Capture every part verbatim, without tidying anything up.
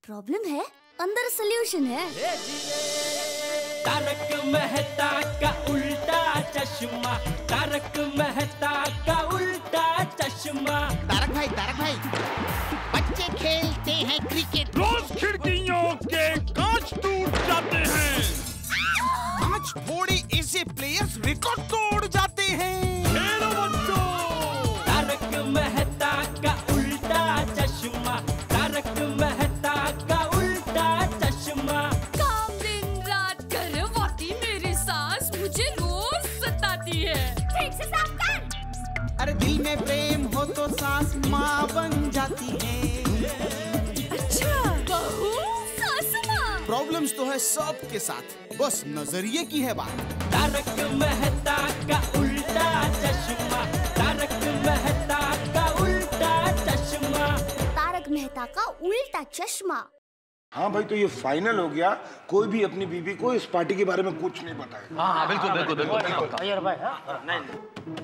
Problem है, अंदर solution है। तारक मेहता का उल्टा चश्मा, तारक मेहता का उल्टा चश्मा। तारक भाई, तारक भाई, बच्चे खेलते हैं क्रिकेट, रोज खिड़कियों के कांच टूट जाते हैं, आज थोड़े ऐसे प्लेयर्स रिकॉर्ड तोड़ जाते हैं। खेलो बच्चों। तारक मेहता का उल्टा चश्मा, तारक मेहता का उल्टा चश्मा। काम दिन रात करवाती मेरी सास मुझे रोज सताती है। ठीक से साफ कर। अरे दिल में प्रेम हो तो सास माँ बन जाती है। अच्छा, बहू सास माँ। प्रॉब्लम्स तो है सबके साथ, बस नजरिए की है बात। तारक मेहता का उल्टा चश्मा, तारक मेहता का उल्टा चश्मा। तारक मेहता का उल्टा चश्मा। हाँ भाई, तो ये फाइनल हो गया, कोई भी अपनी बीवी को इस पार्टी के बारे में कुछ नहीं बताएगा। हाँ हाँ बिल्कुल बिल्कुल बिल्कुल बिल्कुल। यार भाई, हाँ नहीं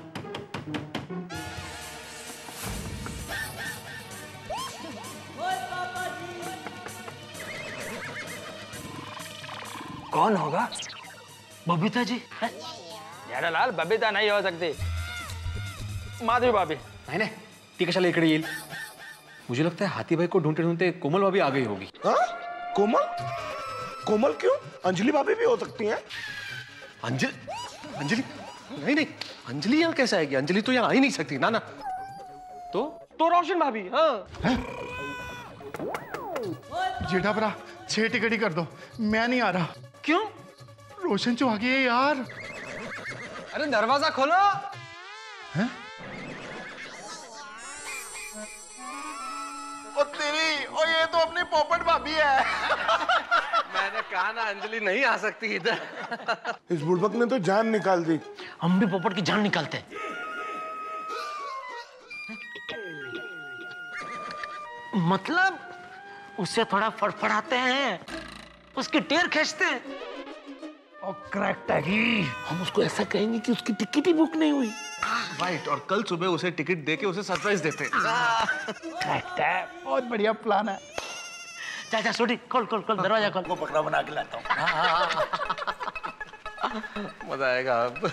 कौन होगा? बबीता जी। यार लाल, बबीता नहीं हो सकती, माधवी भाभी। नहीं नहीं, ती कशाला इकडे येईल? मुझे लगता है हाथी भाई को ढूंढते ढूंढते कोमल भाभी आ गई होगी। हाँ? कोमल? कोमल क्यों? अंजलि भाभी भी हो सकती हैं। अंजलि? अंजलि? नहीं नहीं, अंजलि यहाँ कैसे आएगी? अंजलि तो यहाँ आ ही नहीं सकती ना ना। तो तो रोशन भाभी। हाँ जेठा भरा, छह टिकट ही कर दो, मैं नहीं आ रहा। क्यों? रोशन जो आ गई है यार। अरे दरवाजा खोलो। हैं? ओ तेरी, ओ ये तो अपनी पोपट भाभी है। मैंने कहा ना अंजलि नहीं आ सकती इधर। इस बुड़बक ने तो जान निकाल दी। हम भी पोपट की जान निकालते हैं। मतलब उससे थोड़ा फड़फड़ाते हैं, उसकी टेर खींचते हैं और क्रैक टैगी हम उसको ऐसा कहेंगे कि उसकी टिकट ही बुक नहीं हुई। राइट, और कल सुबह उसे टिकट देके उसे सरप्राइज देते। क्रैक टैग बहुत बढ़िया प्लान है। चाचा छोटी, खोल खोल खोल दरवाजा खोल। वो पकड़ा बना के लाता हूँ। मजा आएगा अब।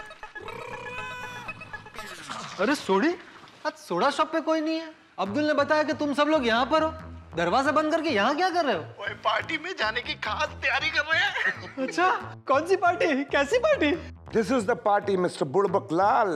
अरे सोडी, आज सोडा शॉप पे कोई नहीं है। अब्दुल ने बताया कि तुम सब लोग यहाँ पर हो, दरवाजा बंद करके यहाँ क्या कर रहे हो? ओए, पार्टी में जाने की खास तैयारी कर रहे हैं। अच्छा, कौन सी पार्टी? कैसी party? This is the party mister Budbak Lal.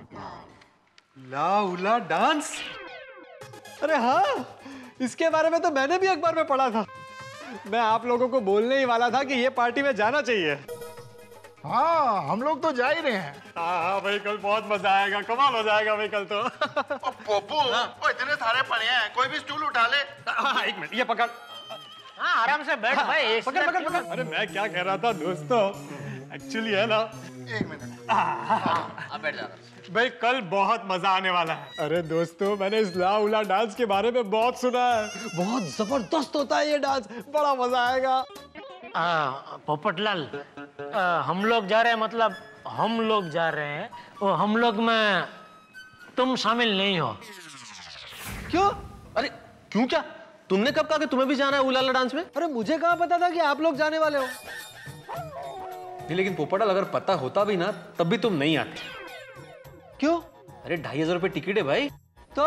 ला उला डांस? अरे हाँ, इसके बारे में तो मैंने भी अखबार में पढ़ा था। मैं आप लोगों को बोलने ही वाला था कि ये पार्टी में जाना चाहिए। हाँ, हम लोग तो जा ही रहे हैं। हाँ हाँ भाई, कल बहुत मजा आएगा, कमाल हो जाएगा भाई कल तो। पोपू, ओ इतने सारे पड़े हैं, कोई भी स्टूल उठा ले। हाँ, एक मिनट, ये पकड़। हाँ आराम से बैठ भाई। पकड़ पकड़ पकड़। अरे मैं क्या कह रहा था दोस्तों, एक्चुअली है ना, एक मिनट। हाँ बैठ जा भाई कल बहुत मजा आने वाला है। अरे दोस्तों, मैंने इस ला उला डांस के बारे में बहुत सुना है, बहुत जबरदस्त होता है ये डांस, बड़ा मजा आएगा। पोपटलाल, हम लोग जा रहे हैं, मतलब हम लोग जा रहे हैं, वो हम लोग में तुम शामिल नहीं हो। क्यों? अरे क्यों क्या? तुमने कब कहा कि तुम्हें भी जाना है उलाला डांस में? अरे मुझे कहाँ पता था कि आप लोग जाने वाले हो। नहीं, लेकिन पोपटलाल, अगर पता होता भी ना तब भी तुम नहीं आते। क्यों? अरे ढाई हजार रुपए टिकट है भाई। तो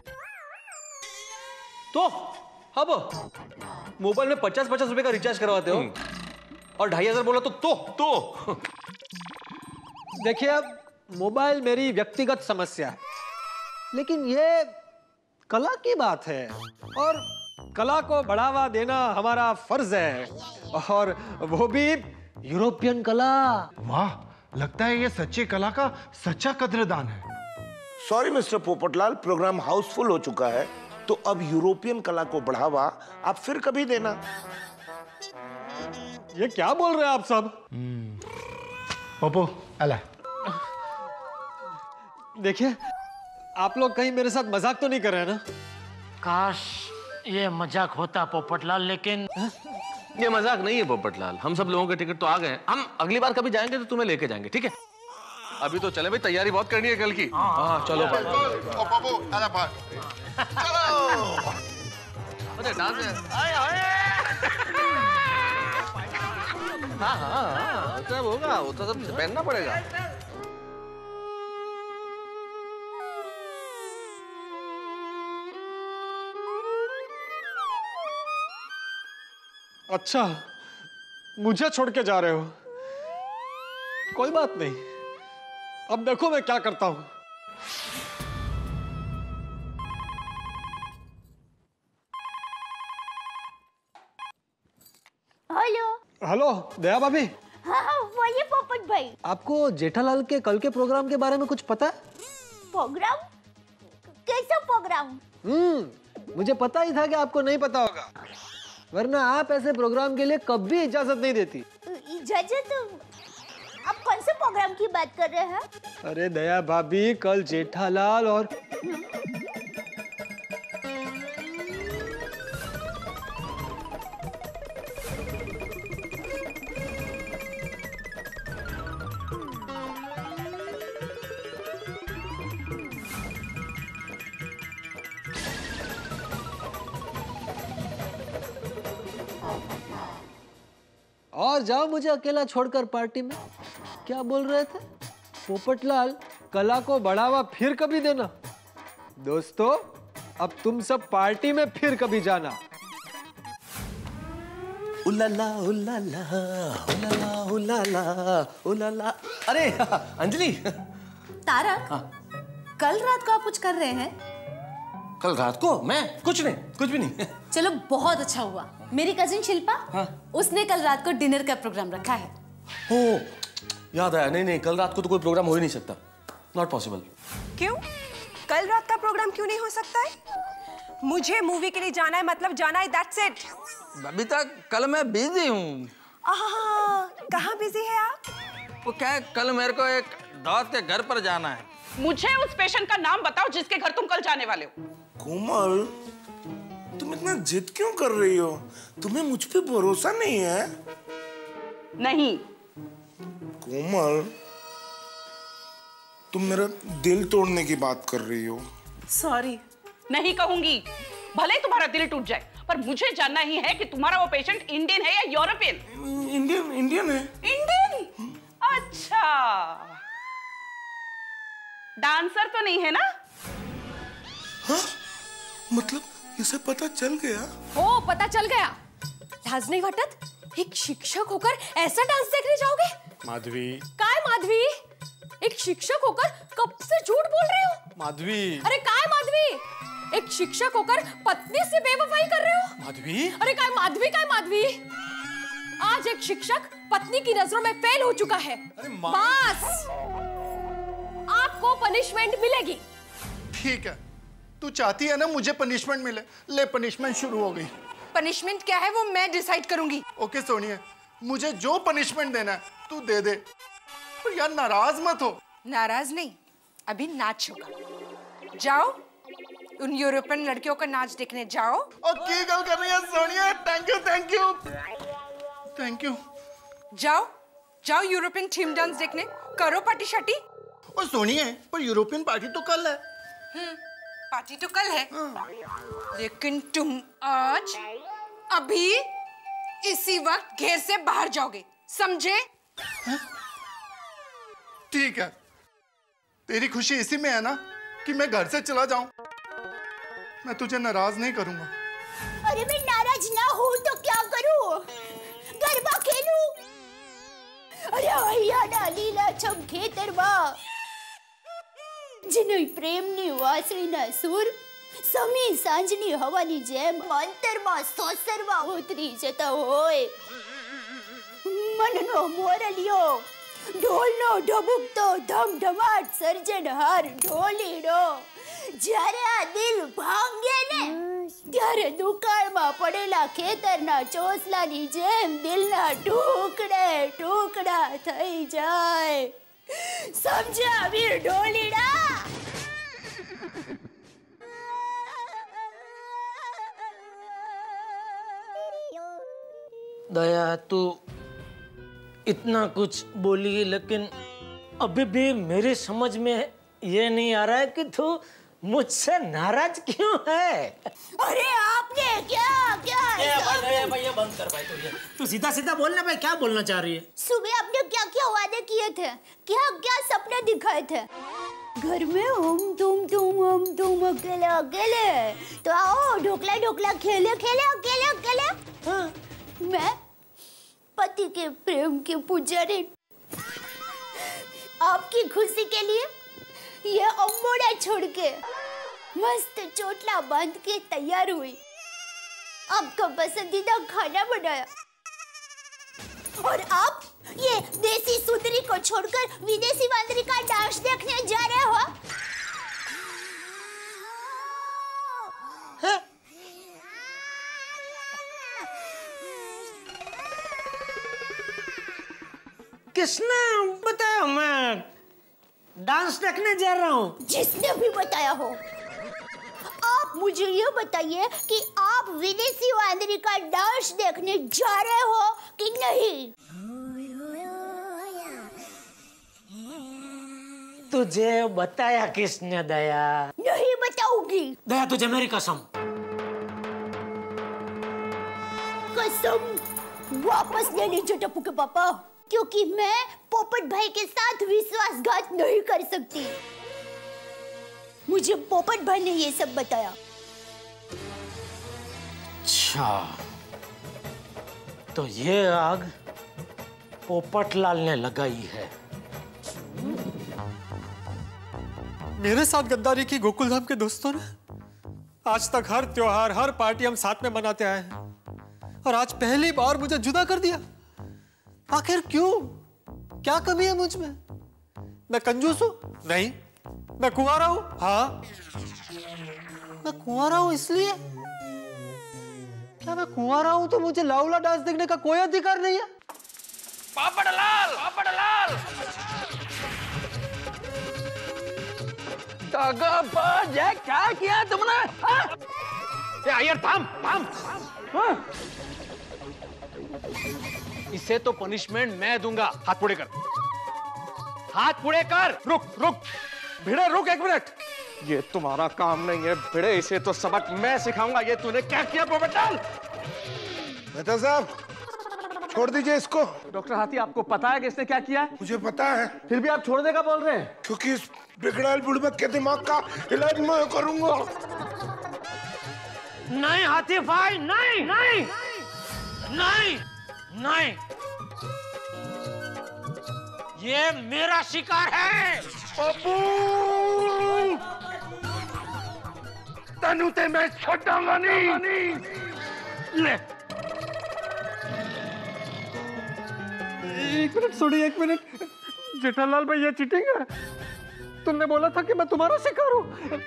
तो अब मोबाइल में पचास पचास रुपए का रिचार्ज करवाते हो और ढाई हजार बोला तो तो तो देखिए, अब मोबाइल मेरी व्यक्तिगत समस्या है, लेकिन ये कला की बात है और कला को बढ़ावा देना हमारा फर्ज है, और वो भी यूरोपियन कला। वाह, लगता है ये सच्चे कला का सच्चा कद्रदान है। Sorry mister Popatlal, programme house full हो चुका है, तो अब यूरोपियन कला को बढ़ावा आप फिर कभी देना। ये क्या बोल रहे हैं आप सब? पोपो अला, देखिए, आप लोग कहीं मेरे साथ मजाक तो नहीं कर रहे हैं ना? काश ये मजाक होता पोपटलाल, लेकिन ये मजाक नहीं है पोपटलाल, हम सब लोगों के टिकट तो आ गए हैं। हम अगली बार कभी जाएंगे तो तुम्हें लेके जाएंगे, ठीक है? अभी तो चले भाई, तैयारी बहुत करनी है कल की। हाँ चलो। अरे डांस आए आए हाँ हाँ हाँ सब होगा, वो तो सब पहनना पड़ेगा। अच्छा, मुझे छोड़ के जा रहे हो? कोई बात नहीं, अब देखो मैं क्या करता हूं। हेलो। हेलो दया भाभी। हाँ हाँ बोलिए पोपट भाई। आपको जेठालाल के कल के प्रोग्राम के बारे में कुछ पता है? प्रोग्राम? कैसा प्रोग्राम? हम्म मुझे पता ही था कि आपको नहीं पता होगा, वरना आप ऐसे प्रोग्राम के लिए कभी इजाजत नहीं देती। इजाजत? आप कौन से प्रोग्राम की बात कर रहे हैं? अरे दया भाभी, कल जेठालाल और और जाओ मुझे अकेला छोड़कर पार्टी में। क्या बोल रहे थे? पोपटलाल, कला को बढ़ावा फिर कभी देना। दोस्तों, अब तुम सब पार्टी में फिर कभी जाना। उलाला उलाला उलाला उलाला उलाला। अरे अंजलि। तारक, हाँ? कल रात को आप कुछ कर रहे हैं? कल रात को? मैं कुछ नहीं, कुछ भी नहीं। चलो बहुत अच्छा हुआ। मेरी कजिन शिल्पा, हाँ? उसने कल रात को डिनर का प्रोग्राम रखा है। ओ, याद आया। नहीं नहीं, कल रात को तो कोई प्रोग्राम हो ही नहीं सकता। Not possible. क्यों? कल रात का प्रोग्राम क्यों नहीं हो सकता है? मुझे मूवी के लिए जाना है, मतलब जाना है, दैट्स इट। बबीता, कल मैं बिजी हूँ। कहाँ बिजी है आप? वो क्या है, कल मेरे को एक दोस्त के घर पर जाना है। मुझे उस पेशेंट का नाम बताओ जिसके घर तुम कल जाने वाले हो। कोमल, तुम इतना जिद क्यों कर रही हो? तुम्हें मुझ पे भरोसा नहीं है? नहीं। कोमल, तुम मेरा दिल तोड़ने की बात कर रही हो। सॉरी। नहीं कहूंगी, भले ही तुम्हारा दिल टूट जाए, पर मुझे जानना ही है कि तुम्हारा वो पेशेंट इंडियन है या यूरोपियन? इंडियन इंडियन है। इंडियन? अच्छा, डांसर तो नहीं है ना? हाँ? मतलब ये सब पता चल गया? ओ, पता चल गया। लाज नहीं वाटत? एक शिक्षक होकर ऐसा डांस देखने जाओगे? माधवी। काय माधवी? एक शिक्षक होकर कब से झूठ बोल रहे हो? माधवी। अरे काय माधवी? एक शिक्षक होकर पत्नी से बेवफाई कर रहे हो? माधवी। अरे काय माधवी, काय माधवी? आज एक शिक्षक पत्नी की नजरों में फेल हो चुका है। बस, आपको पनिशमेंट मिलेगी। ठीक है, तू चाहती है ना मुझे पनिशमेंट मिले? ले, पनिशमेंट शुरू हो गई। पनिशमेंट क्या है वो मैं डिसाइड करूंगी। ओके सोनिया, मुझे जो पनिशमेंट देना है तू दे दे, पर यार नाराज मत हो। नाराज नहीं, अभी नाच होगा। जाओ, उन यूरोपियन लड़कियों का नाच देखने जाओ। ओके, गल कर रही है Sonia. Thank you thank you thank you. जाओ जाओ यूरोपियन थीम डांस देखने, करो पार्टी शार्टी। और सोनिया, पर यूरोपियन पार्टी तो कल है। हम्म, पार्टी तो कल है, लेकिन तुम आज अभी इसी वक्त घर से बाहर जाओगे, समझे? ठीक है, तेरी खुशी इसी में है ना कि मैं घर से चला जाऊं? मैं तुझे नाराज नहीं करूंगा। अरे मैं नाराज ना हूं तो क्या करूं? गरबा खेलूं? अरे अहिया ना लीला छम खेतरमा जिनो प्रेमनी वासळीना सूर સમી સાંજની હવાની જેમ અંતરમાં સોસરવા ઉતરી જતા હોય. મનનો મોરલિયો ઢોલનો ઢબુકતો ધમધમાટ સર્જનહાર ઢોલીડો જ્યારે આ દિલ ભાંગે ને ત્યારે દુકાળમાં પડેલા ખેતરના ચોસલાની જેમ દિલના ટુકડે ટુકડા થઈ જાય. સમજ્યા વીર ઢોલીડા? दया, तू इतना कुछ बोली, लेकिन अभी भी मेरे समझ में ये नहीं आ रहा है कि तू मुझसे नाराज क्यों है? अरे आपने क्या क्या ए, भाई, भाई, भाई, ये बंद कर भाई तू ये। तू सीधा सीधा बोलना भाई, क्या बोलना चाह रही है? सुबह आपने क्या क्या वादे किए थे, क्या क्या सपने दिखाए थे? घर में हम तुम तुम हम तुम अकेले अकेले, तो आओ ढोकला ढोकला खेले खेले अकेले अकेले। हाँ, मैं पति के प्रेम के पुजारी, आपकी खुशी के लिए ये अम्बोड़ा छोड़ के मस्त चोटला बांध के तैयार हुई, आपका पसंदीदा खाना बनाया, और आप ये देसी सुंदरी को छोड़कर विदेशी वांदरी का डांस देखने जा रहे हो? है? किसने बताया मैं डांस देखने जा रहा हूँ? जिसने भी बताया हो। आप मुझे ये बताइए कि आप विदेशी वांदरी का डांस देखने जा रहे हो कि नहीं? तुझे बताया किसने दया? नहीं बताऊंगी। दया तुझे मेरी कसम। कसम वापस ले लीजिए टप्पू के पापा, क्योंकि मैं पोपट भाई के साथ विश्वासघात नहीं कर सकती। मुझे पोपट भाई ने ये सब बताया। अच्छा, तो ये आग पोपटलाल ने लगाई है। मेरे साथ गद्दारी की गोकुलधाम के दोस्तों ने आज तक हर त्योहार हर पार्टी हम साथ में मनाते आए हैं, और आज पहली बार मुझे जुदा कर दिया। आखिर क्यों? क्या कमी है मुझ में? मैं कंजूस हूं? नहीं। मैं कुंवारा हूं? हाँ। मैं कुंवारा हूं इसलिए? क्या मैं कुंवारा हूं तो मुझे लाउला डांस देखने का कोई अधिकार नहीं है? पापड़लाल, पापड़लाल। दगाबाज है, क्या किया तुमने? हाँ? यार थाम, थाम। हाँ? इसे तो पनिशमेंट मैं दूंगा। हाथ पुड़े कर, हाथ पुड़े कर। रुक रुक भिड़े, रुक एक मिनट। ये तुम्हारा काम नहीं है भिड़े, इसे तो सबक मैं सिखाऊंगा। ये तूने क्या किया पोपटलाल? मेहता साहब छोड़ दीजिए इसको। डॉक्टर हाथी, आपको पता है कि इसने क्या किया? मुझे पता है। फिर भी आप छोड़ने का बोल रहे हैं? क्योंकि इस बिगड़ैल बुड़बक के दिमाग का इलाज मैं करूंगा। नहीं हाथी भाई, नहीं नहीं नहीं नहीं, ये मेरा शिकार है। पप्पू तनु ते मैं छोड़ूंगा नहीं। ले एक मिनट सुनिए, एक मिनट। जेठालाल भाई ये चीटिंग है। तुमने बोला था कि मैं तुम्हारा शिकार हूँ।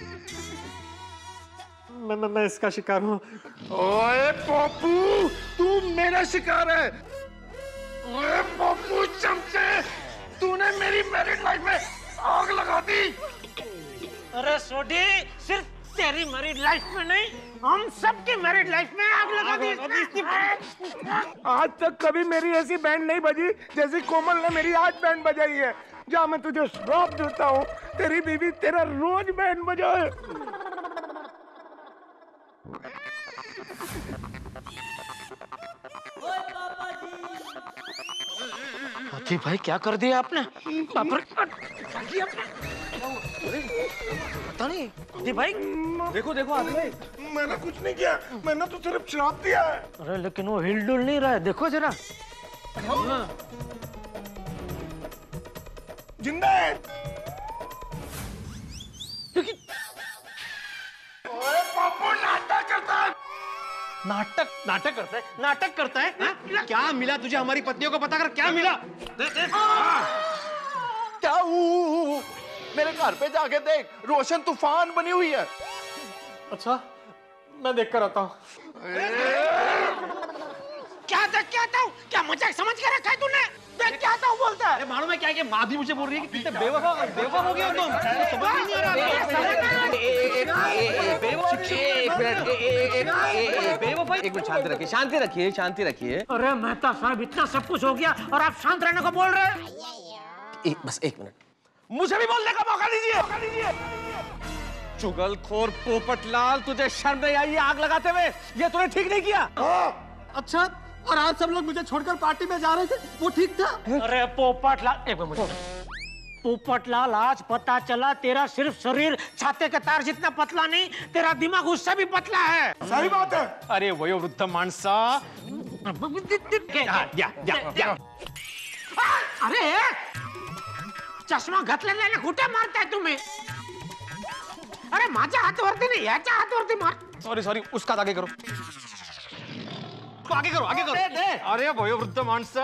मैं, मैं मैं इसका शिकार हूँ। ओए पप्पू तू मेरा शिकार है। ओए पप्पू चमचे, तूने मेरी मैरिड लाइफ में आग लगा दी। अरे सोडी, सिर्फ तेरी मैरिड लाइफ में नहीं, हम सबकी मैरिड लाइफ में आग लगा दी। आज तक कभी मेरी ऐसी बैंड नहीं बजी जैसी कोमल ने मेरी आज बैंड बजाई है। जा, मैं तुझे श्राप देता हूँ, तेरी बीवी तेरा रोज बैंड बजाए। हाथी भाई क्या कर दिया आपने? बाप रे, पता नहीं। हाथी भाई देखो देखो हाथी भाई, मैंने कुछ नहीं किया, मैंने तो सिर्फ श्राप दिया है। अरे लेकिन वो हिल डुल नहीं रहा है, देखो जरा। हाँ। जिंदा है। ओए पापू नाटक करता है। नाटक नाटक करता है नाटक करता है हा? क्या मिला तुझे हमारी पत्नियों को पता कर? क्या मिला? दे, दे। क्या ऊ, मेरे घर पे जाके देख, रोशन तूफान बनी हुई है। अच्छा, मैं देख कर आता हूँ। क्या देख के आता हूँ? क्या मजाक समझ के रखा है तूने? देख के आता हूँ बोलता है। मालूम है क्या कि माँ भी मुझे बोल रही है कि कितने बेवफा बेवफा हो गया तुम। समझ नहीं आ रहा। एक मिनट शांति रखिए, शांति रखिए, शांति रखिए। अरे मेहता साहब, इतना सब कुछ हो गया और आप शांत रहने को बोल रहे हैं? एक बस एक मिनट, मुझे भी बोलने का मौका दीजिए। चुगलखोर पोपटलाल, तुझे शर्म नहीं आई आग लगाते हुए? ये तूने ठीक नहीं किया। अच्छा, और आज सब लोग मुझे छोड़कर पार्टी में जा रहे थे, वो ठीक था? अरे पोपटलाल, एक मिनट। पोपटलाल, आज पता चला तेरा सिर्फ शरीर छाते के तार जितना पतला नहीं, तेरा दिमाग उससे भी पतला है। सही बात है। अरे वयोवृद्ध माणसा, या, या, या। अरे चष्मा घातलेल्याने कुठे मारताय तुम्ही? अरे माझ्या हातवरती नहीं, याच्या हातवरती मार। सॉरी सॉरी, उसका आगे करो, तो आगे करो, आगे करो। दे, दे। अरे वयोवृद्ध माणसा,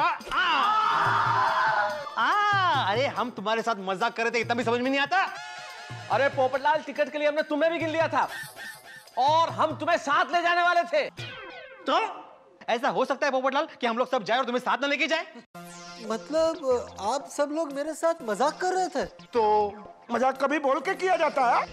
आ, अरे हम तुम्हारे साथ मजाक कर रहे थे, इतना भी समझ में नहीं आता? अरे पोपटलाल, टिकट के लिए हमने तुम्हें भी गिन लिया था और हम तुम्हें साथ ले जाने वाले थे। तो ऐसा हो सकता है पोपटलाल कि हम लोग सब जाए और तुम्हें साथ न लेके जाए? मतलब आप सब लोग मेरे साथ मजाक कर रहे थे? तो मजाक कभी बोल के किया जाता है?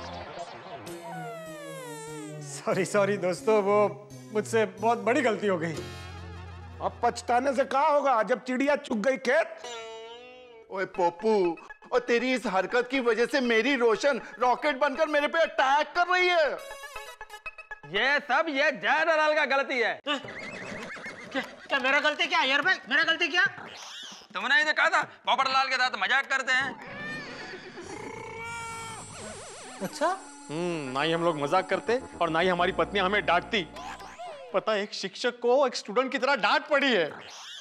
सॉरी सॉरी दोस्तों, वो मुझसे बहुत बड़ी गलती हो गई। अब पछताने से क्या होगा जब चिड़िया चुग गई खेत। ओए पोपू, और तेरी इस हरकत की वजह से मेरी रोशन रॉकेट बनकर मेरे पे अटैक कर रही है। ये सब ये जय दलाल का गलती है। क्या, क्या मेरा गलती क्या यार भाई? मेरा गलती क्या? तुमने ही तो कहा था पोपटलाल के साथ मजाक करते हैं। अच्छा, हम्म, ना ही हम लोग मजाक करते और ना ही हमारी पत्नी हमें डांटती। पता है, एक शिक्षक को एक स्टूडेंट की तरह डांट पड़ी है।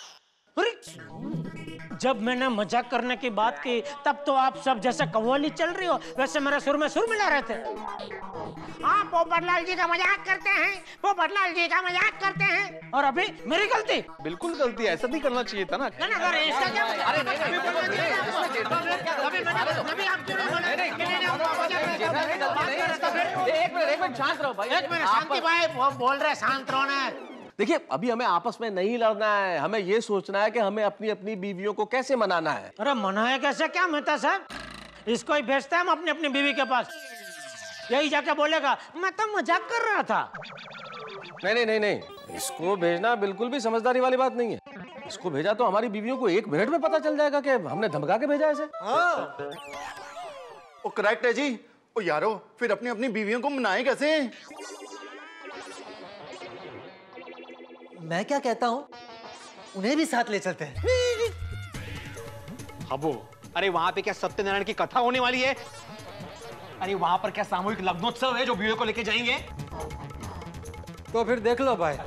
जब मैंने मजाक करने की बात की तब तो आप सब जैसे कव्वाली चल रही हो वैसे मेरे सुर में सुर मिला रहे थे। हाँ, पोपटलाल जी का मजाक करते हैं, पोपटलाल जी का मजाक करते हैं, और अभी मेरी गलती? बिल्कुल गलती है, ऐसा नहीं करना चाहिए था ना। नहीं, अगर इसका क्या मतलब? अरे नहीं, अभी बोलना चाहिए था। अभी मैंने अभी आप क्यों नहीं बोले? नहीं, एक मिनट एक मिनट शांत रहो भाई। एक मिनट शांति भाई, वो बोल रहे शांत रहो ना। देखिए, अभी हमें आपस में नहीं लड़ना है, हमें ये सोचना है कि हमें अपनी अपनी बीवियों को कैसे मनाना है। अरे मनाए कैसे क्या मेहता साहब? इसको ही भेजते हैं हम अपनी अपनी बीवी के पास, यही जाके बोलेगा मैं तो मजाक कर रहा था। नहीं नहीं नहीं नहीं, इसको भेजना बिल्कुल भी समझदारी वाली बात नहीं है। इसको भेजा तो हमारी बीवियों को एक मिनट में पता चल जाएगा कि हमने धमका के भेजा ऐसे। हाँ। ओ करेक्ट है जी। ओ यारो, फिर अपनी अपनी बीवियों को मनाए कैसे? मैं क्या कहता हूँ, उन्हें भी साथ ले चलते हैं। हबो, अरे वहां पे क्या सत्यनारायण की कथा होने वाली है? अरे वहां पर क्या सामूहिक लग्नोत्सव है जो बीवियों को लेके जाएंगे? तो फिर देख लो भाई।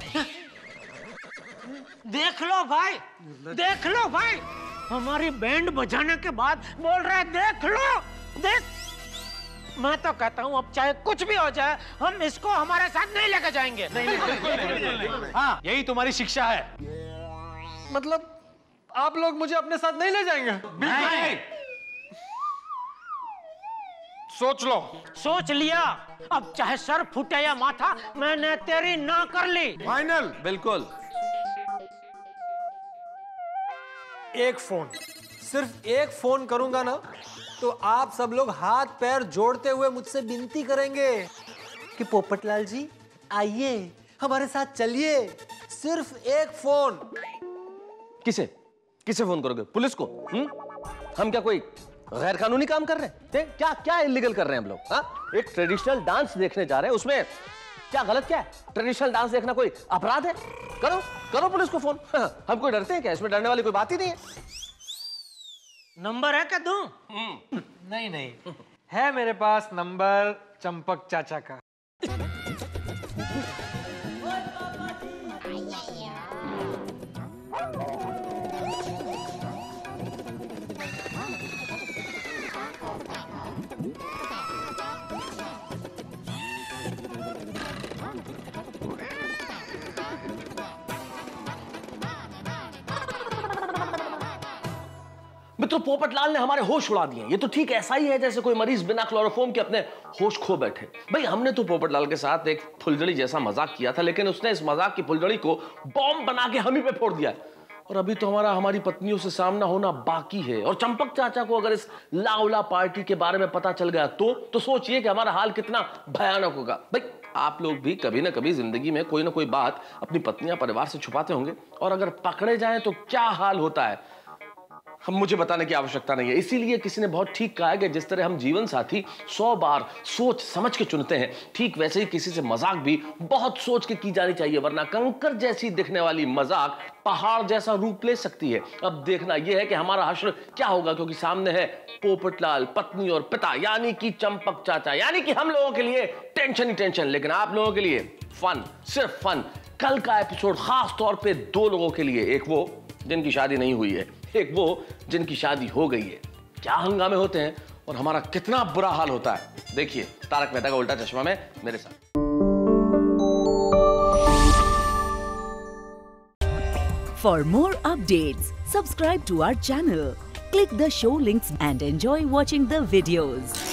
देख लो भाई, देख लो भाई, हमारी बैंड बजाने के बाद बोल रहे देख लो, देख। मैं तो कहता हूँ अब चाहे कुछ भी हो जाए हम इसको हमारे साथ नहीं लेकर जाएंगे। नहीं, नहीं, बिल्कुल नहीं। हाँ, यही तुम्हारी शिक्षा है। मतलब आप लोग मुझे अपने साथ नहीं ले जाएंगे? बिल्कुल नहीं। सोच लो। सोच लिया, अब चाहे सर फूटे या माथा, मैंने तेरी ना कर ली। फाइनल? बिल्कुल। एक फोन, सिर्फ एक फोन करूंगा ना तो आप सब लोग हाथ पैर जोड़ते हुए मुझसे विनती करेंगे कि पोपटलाल जी आइए, हमारे साथ चलिए। सिर्फ एक फोन। किसे किसे फोन करोगे? पुलिस को? हुँ? हम क्या कोई गैर कानूनी काम कर रहे हैं? क्या क्या इलीगल कर रहे हैं हम लोग? हाँ, एक ट्रेडिशनल डांस देखने जा रहे हैं, उसमें क्या गलत क्या है? ट्रेडिशनल डांस देखना कोई अपराध है? करो करो पुलिस को फोन। हाँ, हम कोई डरते हैं क्या? इसमें डरने वाली कोई बात ही नहीं है। नंबर है क्या दूं? नहीं नहीं, है मेरे पास नंबर चंपक चाचा का। मित्रों, पोपटलाल ने हमारे होश उड़ा दिए। ये तो ठीक ऐसा ही है जैसे कोई मरीज बिना क्लोरोफॉर्म के अपने होश खो बैठे। भाई, हमने तो पोपटलाल के साथ एक फुलझड़ी जैसा मजाक किया था, लेकिन उसने इस मजाक की फुलझड़ी को बॉम्ब बना के हम ही पे फोड़ दिया। और अभी तो हमारा हमारी पत्नियों से सामना होना बाकी है। और चंपक चाचा को अगर इस लाउला पार्टी के बारे में पता चल गया तो तो सोचिए कि हमारा हाल कितना भयानक होगा। भाई, आप लोग भी कभी ना कभी जिंदगी में कोई ना कोई बात अपनी पत्नी या परिवार से छुपाते होंगे, और अगर पकड़े जाएं तो क्या हाल होता है। हम मुझे बताने की आवश्यकता नहीं है। इसीलिए किसी ने बहुत ठीक कहा है कि जिस तरह हम जीवन साथी सौ बार सोच समझ के चुनते हैं, ठीक वैसे ही किसी से मजाक भी बहुत सोच के की जानी चाहिए, वरना कंकर जैसी दिखने वाली मजाक पहाड़ जैसा रूप ले सकती है। अब देखना यह है कि हमारा हश्र क्या होगा, क्योंकि सामने है पोपटलाल, पत्नी और पिता, यानी कि चंपक चाचा। यानी कि हम लोगों के लिए टेंशन ही टेंशन, लेकिन आप लोगों के लिए फन, सिर्फ फन। कल का एपिसोड खास तौर पे दो लोगों के लिए, एक वो जिनकी शादी नहीं हुई है, एक वो जिनकी शादी हो गई है। क्या हंगामे होते हैं और हमारा कितना बुरा हाल होता है, देखिए तारक मेहता का उल्टा चश्मा में मेरे साथ। For more updates, subscribe to our channel, click the show links and enjoy watching the videos.